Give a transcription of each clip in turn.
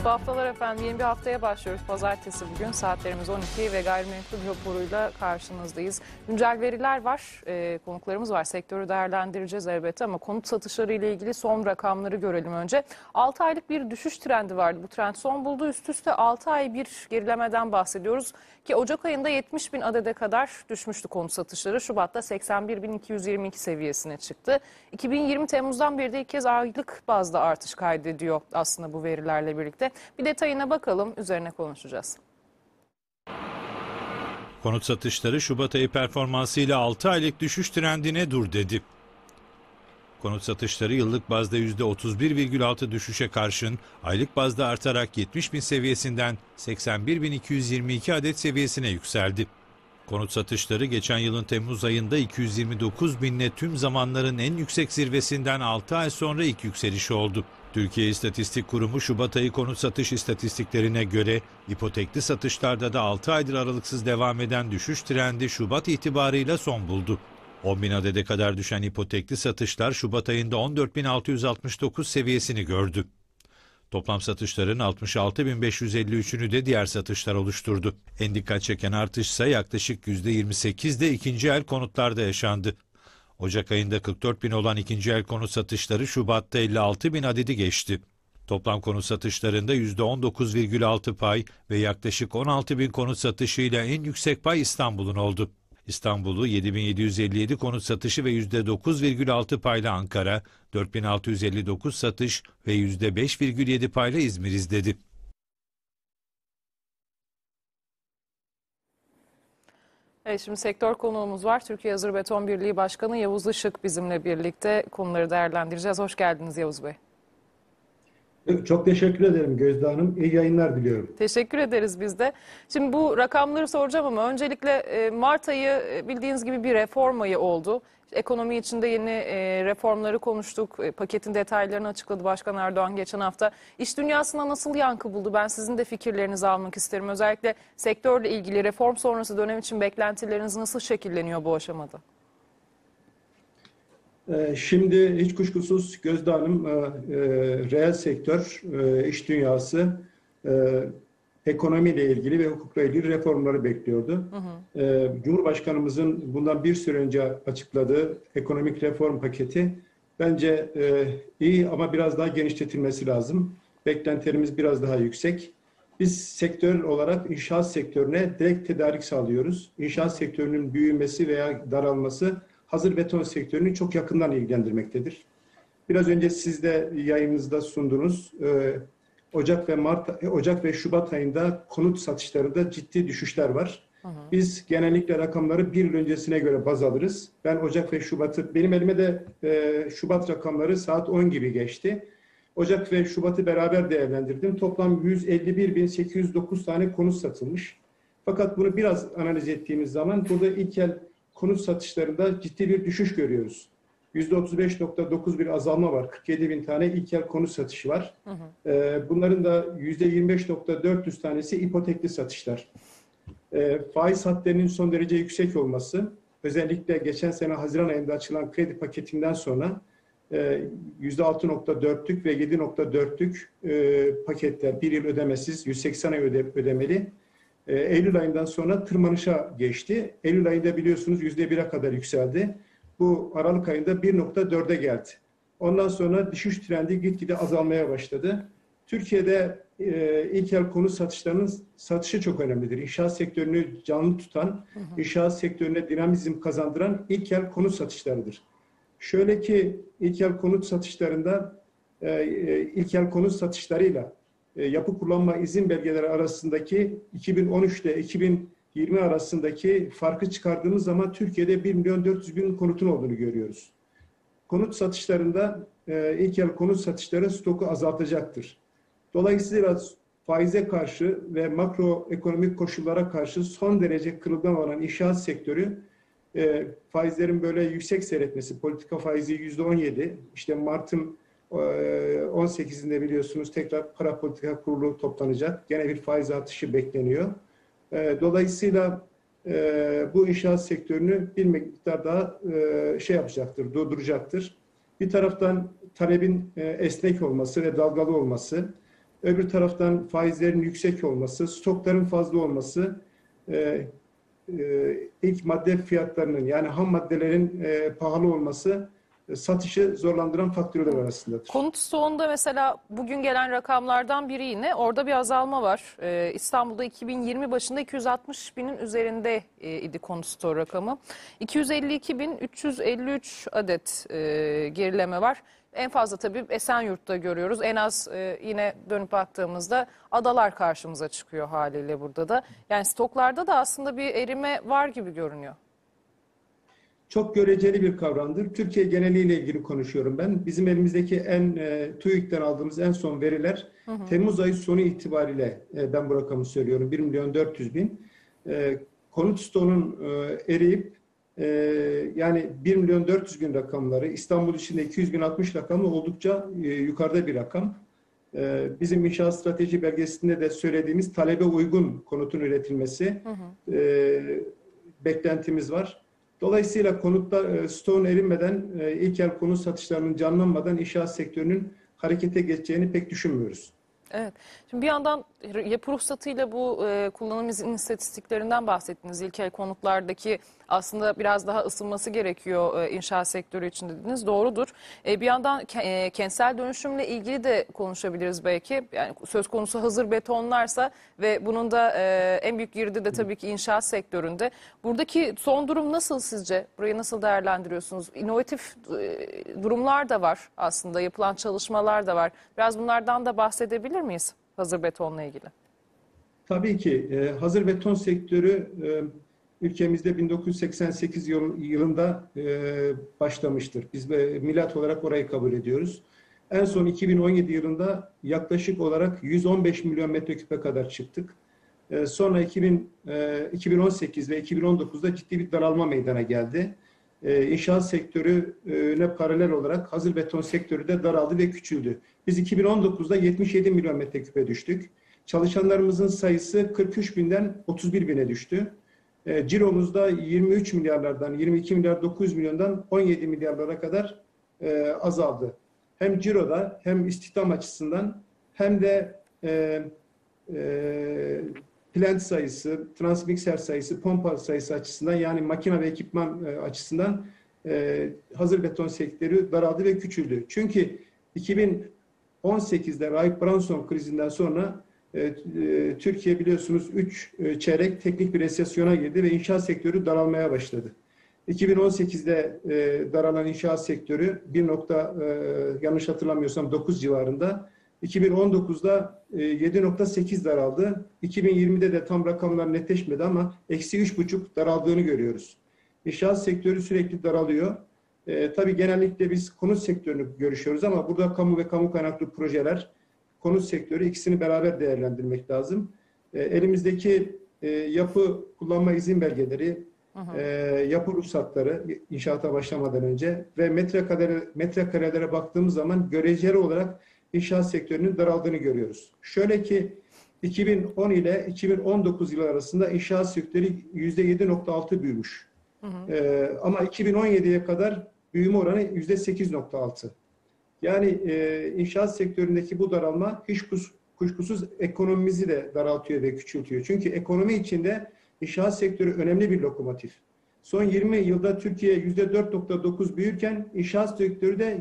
Mutlu haftalar efendim. Yeni bir haftaya başlıyoruz. Pazartesi bugün saatlerimiz 12 ve gayrimenkul raporuyla karşınızdayız. Güncel veriler var, konuklarımız var. Sektörü değerlendireceğiz elbette ama konut satışları ile ilgili son rakamları görelim önce. 6 aylık bir düşüş trendi vardı. Bu trend son buldu. Üst üste 6 ay bir gerilemeden bahsediyoruz ki Ocak ayında 70 bin adede kadar düşmüştü konut satışları. Şubat'ta 81.222 seviyesine çıktı. 2020 Temmuz'dan beri de ilk kez aylık bazda artış kaydediyor aslında bu verilerle birlikte. Bir detayına bakalım, üzerine konuşacağız. Konut satışları Şubat ayı performansıyla 6 aylık düşüş trendine dur dedi. Konut satışları yıllık bazda %31,6 düşüşe karşın aylık bazda artarak 70 bin seviyesinden 81.222 adet seviyesine yükseldi. Konut satışları geçen yılın Temmuz ayında 229 binle tüm zamanların en yüksek zirvesinden 6 ay sonra ilk yükseliş oldu. Türkiye İstatistik Kurumu Şubat ayı konut satış istatistiklerine göre ipotekli satışlarda da 6 aydır aralıksız devam eden düşüş trendi Şubat itibarıyla son buldu. 10 bin adede kadar düşen ipotekli satışlar Şubat ayında 14.669 seviyesini gördü. Toplam satışların 66.553'ünü de diğer satışlar oluşturdu. En dikkat çeken artış ise yaklaşık %28'de ikinci el konutlarda yaşandı. Ocak ayında 44 bin olan ikinci el konut satışları Şubat'ta 56 bin adedi geçti. Toplam konut satışlarında %19,6 pay ve yaklaşık 16 bin konut satışıyla en yüksek pay İstanbul'un oldu. İstanbul'u 7.757 konut satışı ve %9,6 payla Ankara, 4.659 satış ve %5,7 payla İzmir izledi. Evet, şimdi sektör konuğumuz var. Türkiye Hazır Beton Birliği Başkanı Yavuz Işık bizimle birlikte konuları değerlendireceğiz. Hoş geldiniz Yavuz Bey. Çok teşekkür ederim Gözde Hanım. İyi yayınlar diliyorum. Teşekkür ederiz biz de. Şimdi bu rakamları soracağım ama öncelikle Mart ayı bildiğiniz gibi bir reform ayı oldu. Ekonomi içinde yeni reformları konuştuk. Paketin detaylarını açıkladı Başkan Erdoğan geçen hafta. İş dünyasına nasıl yankı buldu? Ben sizin de fikirlerinizi almak isterim. Özellikle sektörle ilgili reform sonrası dönem için beklentileriniz nasıl şekilleniyor bu aşamada? Şimdi hiç kuşkusuz Gözde Hanım, reel sektör, iş dünyası, ekonomiyle ilgili ve hukukla ilgili reformları bekliyordu. Cumhurbaşkanımızın bundan bir süre önce açıkladığı ekonomik reform paketi bence iyi ama biraz daha genişletilmesi lazım. Beklentilerimiz biraz daha yüksek. Biz sektör olarak inşaat sektörüne direkt tedarik sağlıyoruz. İnşaat sektörünün büyümesi veya daralması hazır beton sektörünü çok yakından ilgilendirmektedir. Biraz önce siz de yayınınızda sundunuz. Ocak ve Şubat ayında konut satışlarında ciddi düşüşler var. Biz genellikle rakamları bir yıl öncesine göre baz alırız. Ben Ocak ve Şubat'ı, benim elime de Şubat rakamları saat 10 gibi geçti. Ocak ve Şubat'ı beraber değerlendirdim. Toplam 151.809 tane konut satılmış. Fakat bunu biraz analiz ettiğimiz zaman burada ilk el konut satışlarında ciddi bir düşüş görüyoruz. %35,9 bir azalma var. 47 bin tane ilk el konut satışı var. Bunların da %25,400 tanesi ipotekli satışlar. Faiz hatlarının son derece yüksek olması, özellikle geçen sene Haziran ayında açılan kredi paketinden sonra %6,4'lük ve 7,4'lük paketler, bir yıl ödemesiz, 180 ay ödemeli. Eylül ayından sonra tırmanışa geçti. Eylül ayında biliyorsunuz %1'e kadar yükseldi. Bu Aralık ayında 1,4'e geldi. Ondan sonra düşüş trendi gitgide azalmaya başladı. Türkiye'de ilk el konut satışlarının satışı çok önemlidir. İnşaat sektörünü canlı tutan, inşaat sektörüne dinamizm kazandıran ilk el konut satışlarıdır. Şöyle ki ilk el konut satışlarında ilk el konut satışlarıyla yapı kullanma izin belgeleri arasındaki 2013 ile 2020 arasındaki farkı çıkardığımız zaman Türkiye'de 1.400.000 konutun olduğunu görüyoruz. Konut satışlarında ilk el konut satışları stoku azaltacaktır. Dolayısıyla faize karşı ve makroekonomik koşullara karşı son derece kırılgan olan inşaat sektörü faizlerin böyle yüksek seyretmesi, politika faizi %17, işte Mart'ın 18'inde biliyorsunuz tekrar para politika kurulu toplanacak. Gene bir faiz artışı bekleniyor. Dolayısıyla bu inşaat sektörünü bir miktar daha yapacaktır, durduracaktır. Bir taraftan talebin esnek olması ve dalgalı olması, Öbür taraftan faizlerin yüksek olması, stokların fazla olması, ilk madde fiyatlarının yani ham maddelerin pahalı olması satışı zorlandıran faktörler arasındadır. Konut stoğunda mesela bugün gelen rakamlardan biri yine orada bir azalma var. İstanbul'da 2020 başında 260 binin üzerinde idi konut stoğu rakamı. 252.353 adet gerileme var. En fazla tabii Esenyurt'ta görüyoruz. En az yine dönüp baktığımızda adalar karşımıza çıkıyor haliyle burada da. Yani stoklarda da aslında bir erime var gibi görünüyor. Çok göreceli bir kavramdır. Türkiye geneliyle ilgili konuşuyorum ben. Bizim elimizdeki TÜİK'ten aldığımız en son veriler Temmuz ayı sonu itibariyle ben bu rakamı söylüyorum. 1.400.000. Konut stoğunun eriyip yani 1.400.000 rakamları, İstanbul içinde 200.060 rakamı oldukça yukarıda bir rakam. Bizim inşaat strateji belgesinde de söylediğimiz talebe uygun konutun üretilmesi beklentimiz var. Dolayısıyla konutta stoğun erinmeden, ilk el konut satışlarının canlanmadan inşaat sektörünün harekete geçeceğini pek düşünmüyoruz. Evet. Şimdi bir yandan yapı ruhsatıyla bu kullanım izni istatistiklerinden bahsettiniz. İlkel konutlardaki aslında biraz daha ısınması gerekiyor inşaat sektörü için dediniz. Doğrudur. Bir yandan kentsel dönüşümle ilgili de konuşabiliriz belki. Yani söz konusu hazır betonlarsa ve bunun da en büyük girdi de tabii ki inşaat sektöründe. Buradaki son durum nasıl sizce? Burayı nasıl değerlendiriyorsunuz? İnovatif durumlar da var aslında. Yapılan çalışmalar da var. Biraz bunlardan da bahsedebilir miyiz hazır betonla ilgili? Tabii ki hazır beton sektörü ülkemizde 1988 yılında başlamıştır. Biz milat olarak orayı kabul ediyoruz. En son 2017 yılında yaklaşık olarak 115 milyon metreküpe kadar çıktık. Sonra 2018 ve 2019'da ciddi bir daralma meydana geldi. İnşaat sektörüne paralel olarak hazır beton sektörü de daraldı ve küçüldü. Biz 2019'da 77 milyon metreküpe düştük. Çalışanlarımızın sayısı 43 binden 31 bine düştü. Ciromuzda 23 milyarlardan 22 milyar 900 milyondan 17 milyarlara kadar azaldı. Hem ciroda hem istihdam açısından hem de plant sayısı, transmikser sayısı, pompa sayısı açısından yani makine ve ekipman açısından hazır beton sektörü daraldı ve küçüldü. Çünkü 2018'de Rahip Branson krizinden sonra Türkiye biliyorsunuz 3 çeyrek teknik bir resesyona girdi ve inşaat sektörü daralmaya başladı. 2018'de daralan inşaat sektörü yanlış hatırlamıyorsam 9 civarında. 2019'da 7.8 daraldı. 2020'de de tam rakamlar netleşmedi ama -3.5 daraldığını görüyoruz. İnşaat sektörü sürekli daralıyor. Tabii genellikle biz konut sektörünü görüşüyoruz ama burada kamu ve kamu kaynaklı projeler, konut sektörü ikisini beraber değerlendirmek lazım. Elimizdeki yapı kullanma izin belgeleri, yapı ruhsatları inşaata başlamadan önce ve metrekarelere baktığımız zaman göreceli olarak inşaat sektörünün daraldığını görüyoruz. Şöyle ki 2010 ile 2019 yılı arasında inşaat sektörü %7.6 büyümüş. Ama 2017'ye kadar büyüme oranı %8.6. Yani inşaat sektöründeki bu daralma hiç kuşkusuz ekonomimizi de daraltıyor ve küçültüyor. Çünkü ekonomi içinde inşaat sektörü önemli bir lokomotif. Son 20 yılda Türkiye %4.9 büyürken inşaat sektörü de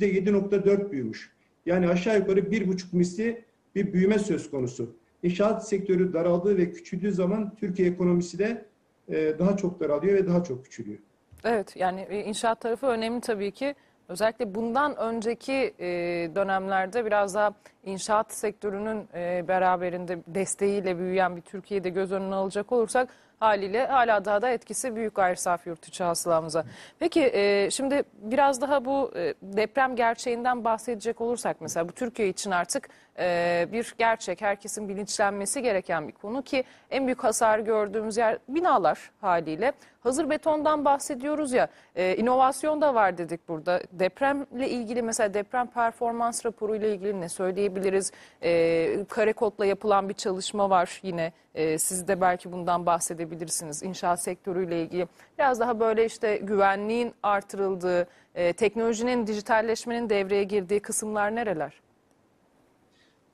%7.4 büyümüş. Yani aşağı yukarı 1,5 misli bir büyüme söz konusu. İnşaat sektörü daraldığı ve küçüldüğü zaman Türkiye ekonomisi de daha çok daralıyor ve daha çok küçülüyor. Evet, yani inşaat tarafı önemli tabii ki. Özellikle bundan önceki dönemlerde biraz daha inşaat sektörünün beraberinde desteğiyle büyüyen bir Türkiye'de göz önüne alacak olursak haliyle hala daha da etkisi büyük gayri safi yurt içi hasılamıza. Peki şimdi biraz daha bu deprem gerçeğinden bahsedecek olursak mesela bu Türkiye için artık bir gerçek, herkesin bilinçlenmesi gereken bir konu ki en büyük hasar gördüğümüz yer binalar haliyle. Hazır betondan bahsediyoruz ya, inovasyon da var dedik burada. Depremle ilgili mesela deprem performans raporu ile ilgili ne söyleyebiliriz? Kare kodla yapılan bir çalışma var yine. Siz de belki bundan bahsedebilirsiniz. İnşaat sektörüyle ilgili biraz daha böyle işte güvenliğin artırıldığı, teknolojinin, dijitalleşmenin devreye girdiği kısımlar nereler?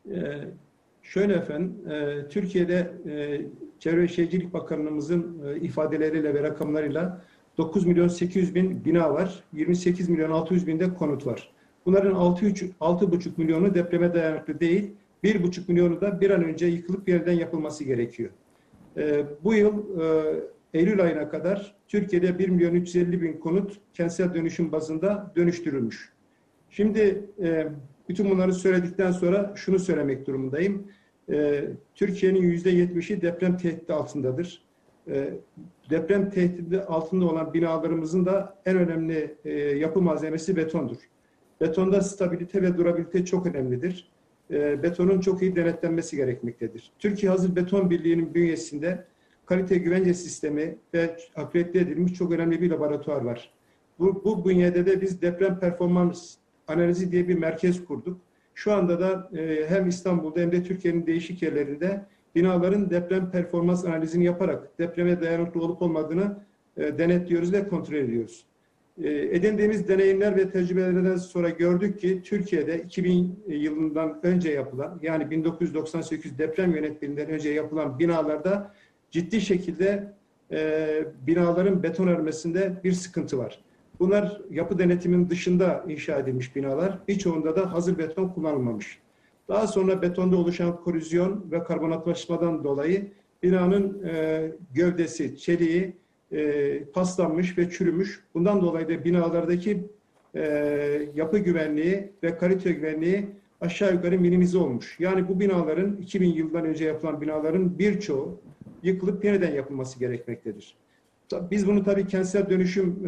Şöyle efendim, Türkiye'de Çevre ve Şehircilik Bakanlığımızın ifadeleriyle ve rakamlarıyla 9 milyon 800 bin bina var, 28 milyon 600 bin de konut var. Bunların 6,5 milyonu depreme dayanıklı değil, 1,5 milyonu da bir an önce yıkılıp yeniden yapılması gerekiyor. Bu yıl Eylül ayına kadar Türkiye'de 1 milyon 350 bin konut kentsel dönüşüm bazında dönüştürülmüş. Şimdi bütün bunları söyledikten sonra şunu söylemek durumundayım. Türkiye'nin %70'i deprem tehdidi altındadır. Deprem tehdidi altında olan binalarımızın da en önemli yapı malzemesi betondur. Betonda stabilite ve durabilite çok önemlidir. Betonun çok iyi denetlenmesi gerekmektedir. Türkiye Hazır Beton Birliği'nin bünyesinde kalite güvence sistemi ve akredite edilmiş çok önemli bir laboratuvar var. Bu bünyede de biz deprem performans analizi diye bir merkez kurduk. Şu anda da hem İstanbul'da hem de Türkiye'nin değişik yerlerinde binaların deprem performans analizini yaparak depreme dayanıklı olup olmadığını denetliyoruz ve kontrol ediyoruz. Edindiğimiz deneyimler ve tecrübelerden sonra gördük ki Türkiye'de 2000 yılından önce yapılan, yani 1998 deprem yönetmeliğinden önce yapılan binalarda ciddi şekilde binaların beton örmesinde bir sıkıntı var. Bunlar yapı denetiminin dışında inşa edilmiş binalar. Birçoğunda da hazır beton kullanılmamış. Daha sonra betonda oluşan korozyon ve karbonatlaşmadan dolayı binanın gövdesi, çeliği paslanmış ve çürümüş. Bundan dolayı da binalardaki yapı güvenliği ve kalite güvenliği aşağı yukarı minimize olmuş. Yani bu binaların 2000 yıldan önce yapılan binaların birçoğu yıkılıp yeniden yapılması gerekmektedir. Biz bunu tabii kentsel dönüşüm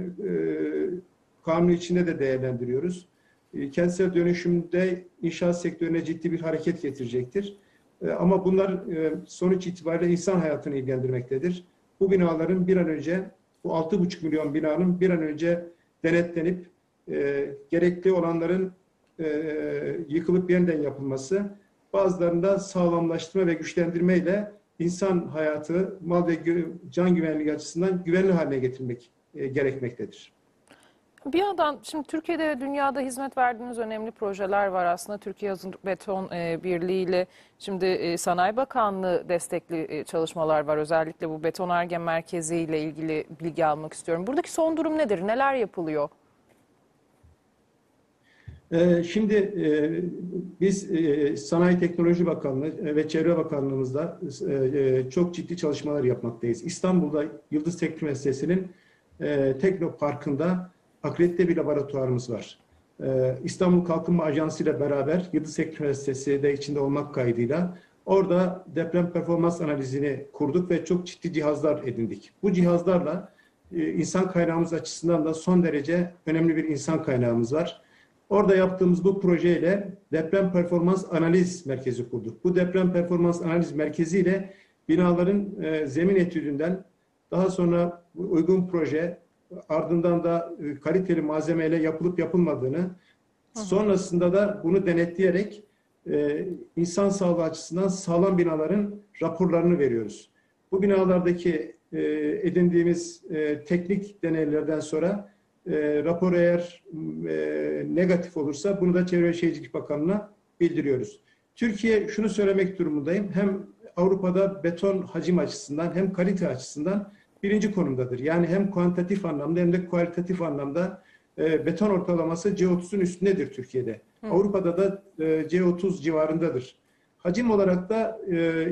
kanunu içinde de değerlendiriyoruz. Kentsel dönüşümde inşaat sektörüne ciddi bir hareket getirecektir. Ama bunlar sonuç itibariyle insan hayatını ilgilendirmektedir. Bu binaların bir an önce, bu 6,5 milyon binanın bir an önce denetlenip gerekli olanların yıkılıp yeniden yapılması, bazılarında sağlamlaştırma ve güçlendirme ile insan hayatı, mal ve can güvenliği açısından güvenli haline getirmek gerekmektedir. Bir yandan şimdi Türkiye'de ve dünyada hizmet verdiğiniz önemli projeler var aslında. Türkiye Hazır Beton Birliği ile şimdi Sanayi Bakanlığı destekli çalışmalar var. Özellikle bu Beton Ar-Ge merkezi ile ilgili bilgi almak istiyorum. Buradaki son durum nedir? Neler yapılıyor? Şimdi biz Sanayi Teknoloji Bakanlığı ve Çevre Bakanlığımızda çok ciddi çalışmalar yapmaktayız. İstanbul'da Yıldız Teknik Üniversitesi'nin Teknoparkı'nda akredite bir laboratuvarımız var. İstanbul Kalkınma Ajansı ile beraber Yıldız Teknik Üniversitesi de içinde olmak kaydıyla orada deprem performans analizini kurduk ve çok ciddi cihazlar edindik. Bu cihazlarla insan kaynağımız açısından da son derece önemli bir insan kaynağımız var. Orada yaptığımız bu projeyle deprem performans analiz merkezi kurduk. Bu deprem performans analiz merkeziyle binaların zemin etüdünden daha sonra uygun proje, ardından da kaliteli malzemeyle yapılıp yapılmadığını, sonrasında da bunu denetleyerek insan sağlığı açısından sağlam binaların raporlarını veriyoruz. Bu binalardaki edindiğimiz teknik deneylerden sonra rapor eğer negatif olursa bunu da Çevre ve Şehircilik Bakanlığı'na bildiriyoruz. Türkiye, şunu söylemek durumundayım, hem Avrupa'da beton hacim açısından hem kalite açısından birinci konumdadır. Yani hem kuantitatif anlamda hem de kualitatif anlamda beton ortalaması C30'un üstündedir Türkiye'de. Avrupa'da da C30 civarındadır. Hacim olarak da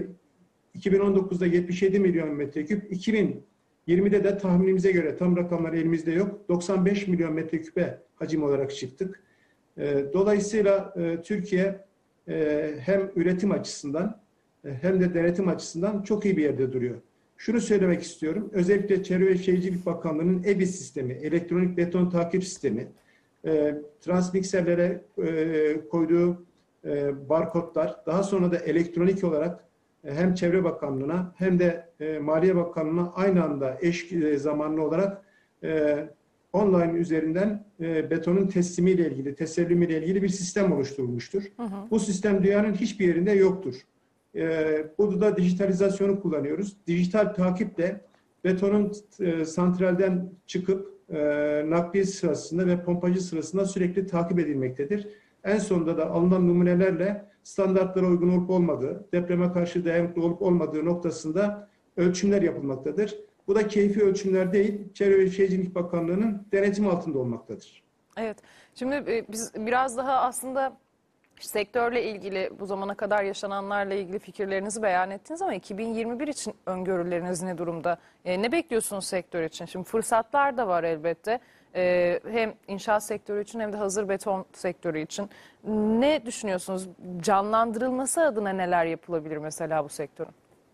2019'da 77 milyon metreküp, 2020'de de tahminimize göre, tam rakamlar elimizde yok, 95 milyon metreküpe hacim olarak çıktık. Dolayısıyla Türkiye hem üretim açısından hem de denetim açısından çok iyi bir yerde duruyor. Şunu söylemek istiyorum. Özellikle Çevre ve Şehircilik Bakanlığı'nın EBİS sistemi, elektronik beton takip sistemi, transmikserlere koyduğu barkodlar, daha sonra da elektronik olarak hem Çevre Bakanlığı'na hem de Maliye Bakanlığı'na aynı anda eş zamanlı olarak online üzerinden betonun teslimiyle ilgili, tesellimiyle ilgili bir sistem oluşturulmuştur. Bu sistem dünyanın hiçbir yerinde yoktur. Burada da dijitalizasyonu kullanıyoruz. Dijital takiple betonun santralden çıkıp nakliye sırasında ve pompajı sırasında sürekli takip edilmektedir. En sonunda da alınan numunelerle standartlara uygun olup olmadığı, depreme karşı dayanıklı olup olmadığı noktasında ölçümler yapılmaktadır. Bu da keyfi ölçümler değil, Çevre ve Şehircilik Bakanlığı'nın denetimi altında olmaktadır. Evet. Şimdi biz biraz daha aslında sektörle ilgili bu zamana kadar yaşananlarla ilgili fikirlerinizi beyan ettiniz ama 2021 için öngörüleriniz ne durumda? Ne bekliyorsunuz sektör için? Şimdi fırsatlar da var elbette. Hem inşaat sektörü için hem de hazır beton sektörü için. Ne düşünüyorsunuz? Canlandırılması adına neler yapılabilir mesela bu sektörün?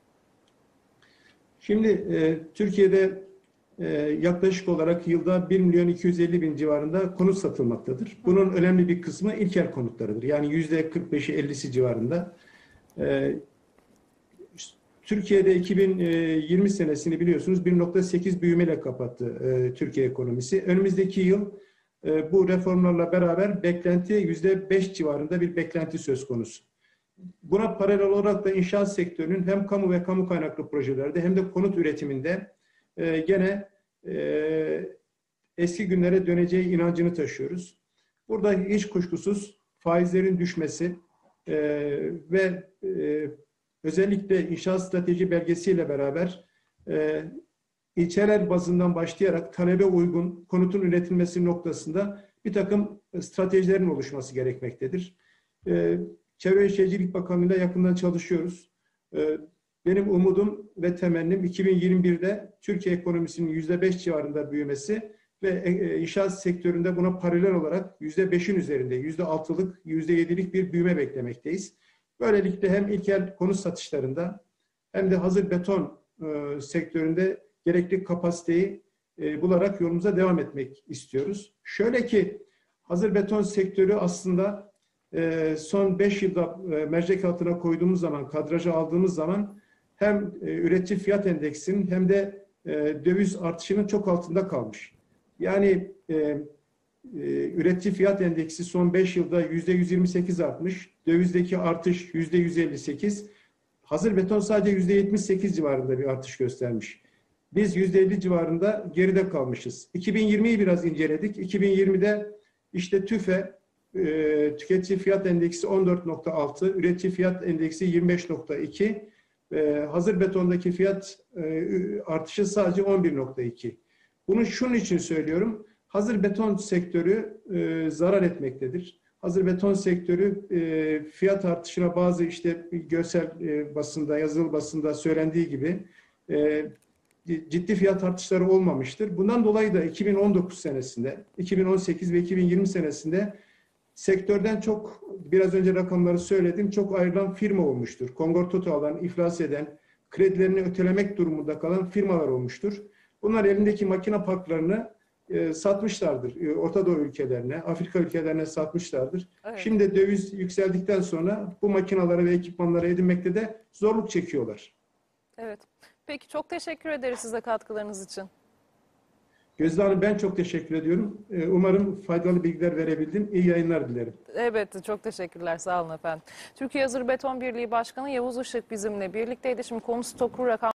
Şimdi Türkiye'de yaklaşık olarak yılda 1.250.000 civarında konut satılmaktadır. Bunun önemli bir kısmı ilkel konutlarıdır. Yani %45'i 50'si civarında. Türkiye'de 2020 senesini biliyorsunuz 1.8 büyümeyle kapattı Türkiye ekonomisi. Önümüzdeki yıl bu reformlarla beraber beklenti %5 civarında bir beklenti söz konusu. Buna paralel olarak da inşaat sektörünün hem kamu ve kamu kaynaklı projelerde hem de konut üretiminde gene eski günlere döneceği inancını taşıyoruz. Burada hiç kuşkusuz faizlerin düşmesi ve özellikle inşaat strateji belgesiyle beraber ilçeler bazından başlayarak talebe uygun konutun üretilmesi noktasında bir takım stratejilerin oluşması gerekmektedir. Çevre ve Şehircilik Bakanlığı'yla yakından çalışıyoruz. Benim umudum ve temennim 2021'de Türkiye ekonomisinin %5 civarında büyümesi ve inşaat sektöründe buna paralel olarak %5'in üzerinde, %6'lık, %7'lik bir büyüme beklemekteyiz. Böylelikle hem ilkel konut satışlarında hem de hazır beton sektöründe gerekli kapasiteyi bularak yolumuza devam etmek istiyoruz. Şöyle ki hazır beton sektörü aslında son 5 yılda mercek altına koyduğumuz zaman, kadraja aldığımız zaman hem üretici fiyat endeksinin hem de döviz artışının çok altında kalmış. Yani üretici fiyat endeksi son 5 yılda %128 artmış. Dövizdeki artış %158. Hazır beton sadece %78 civarında bir artış göstermiş. Biz %50 civarında geride kalmışız. 2020'yi biraz inceledik. 2020'de işte TÜFE tüketici fiyat endeksi 14.6, üretici fiyat endeksi 25.2, hazır betondaki fiyat artışı sadece 11.2. Bunu şunun için söylüyorum. Hazır beton sektörü zarar etmektedir. Hazır beton sektörü fiyat artışına bazı işte görsel basında, yazılı basında söylendiği gibi ciddi fiyat artışları olmamıştır. Bundan dolayı da 2019 senesinde, 2018 ve 2020 senesinde sektörden çok, biraz önce rakamları söyledim, çok ayrılan firma olmuştur. Kongortoto'dan iflas eden, kredilerini ötelemek durumunda kalan firmalar olmuştur. Bunlar elindeki makine parklarını satmışlardır. Orta Doğu ülkelerine, Afrika ülkelerine satmışlardır. Evet. Şimdi döviz yükseldikten sonra bu makinaları ve ekipmanları edinmekte de zorluk çekiyorlar. Evet. Peki çok teşekkür ederiz size katkılarınız için. Gözde Hanım ben çok teşekkür ediyorum. Umarım faydalı bilgiler verebildim. İyi yayınlar dilerim. Evet çok teşekkürler sağ olun efendim. Türkiye Hazır Beton Birliği Başkanı Yavuz Işık bizimle birlikteydi. Şimdi konu stoku rakam